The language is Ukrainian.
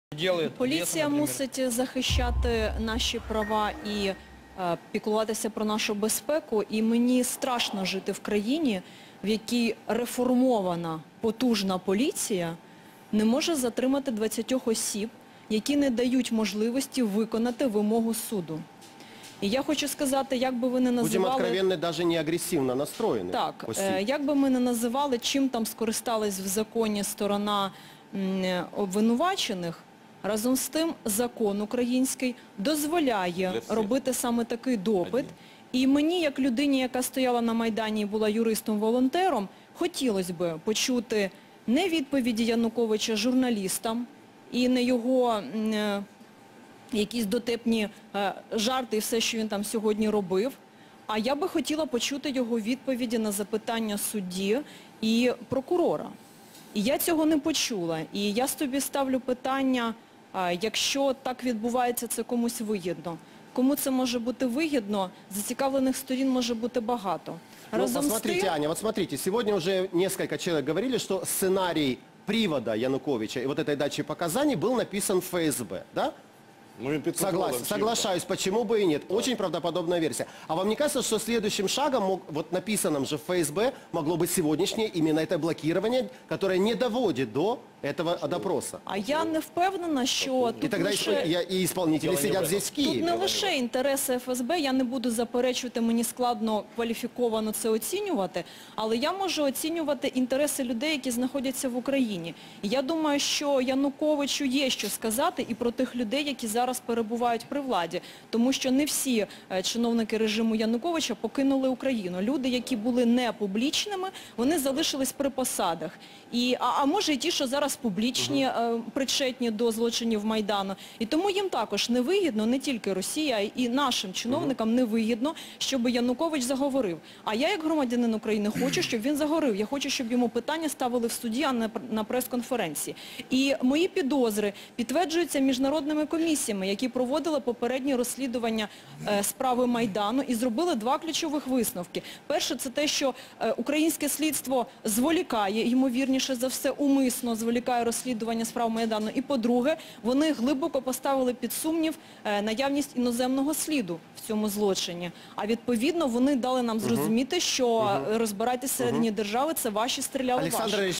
делает. Поліція мусить захищати наші права і піклуватися про нашу безпеку. І мені страшно жити в країні, в якій реформована, потужна поліція не може затримати 20 осіб, які не дають можливості виконати вимогу суду. І я хочу сказати, як би ви не називали... Будемо откровенні, навіть не агресивно настроєні. Так, як би ми не називали, чим там скористалась в законі сторона обвинувачених, разом з тим закон український дозволяє робити саме такий допит. І мені, як людині, яка стояла на Майдані і була юристом-волонтером, хотілося б почути не відповіді Януковича журналістам і не його якісь дотепні жарти і все, що він там сьогодні робив, а я би хотіла почути його відповіді на запитання судді і прокурора. І я цього не почула. І я собі ставлю питання, якщо так відбувається, це комусь вигідно. Кому це може бути вигідно, зацікавлених сторін може бути багато. Разом посмотрите, Аня, вот смотрите, сегодня уже несколько человек говорили, что сценарий привода Януковича и вот этой дачи показаний был написан в ФСБ, да? Соглашаюсь, почему бы и нет. Очень правдоподобная версия. А вам не кажется, что следующим шагом, вот написанным же в ФСБ, могло быть сегодняшнее именно это блокирование, которое не доводит до этого допроса? А я не впевнена, що і тоді і исполнители сидять здесь в Києві. Тут не лише інтереси ФСБ, я не буду заперечувати, мені складно кваліфіковано це оцінювати, але я можу оцінювати інтереси людей, які знаходяться в Україні. І я думаю, що Януковичу є що сказати і про тих людей, які зараз перебувають при владі. Тому що не всі чиновники режиму Януковича покинули Україну. Люди, які були не публічними, вони залишились при посадах. А може і ті, що зараз публічні, причетні до злочинів Майдану. І тому їм також невигідно, не тільки Росія, а і нашим чиновникам невигідно, щоб Янукович заговорив. А я, як громадянин України, хочу, щоб він заговорив. Я хочу, щоб йому питання ставили в суді, а не на прес-конференції. І мої підозри підтверджуються міжнародними комісіями, які проводили попередні розслідування справи Майдану і зробили два ключових висновки. Перше, це те, що українське слідство зволікає, ймовірніше за все, умисно зволікає розслідування справ Майдану. І по-друге, вони глибоко поставили під сумнів наявність іноземного сліду в цьому злочині. А відповідно, вони дали нам зрозуміти, що розбирайтесь всередині держави, це ваші, стріляли ваші.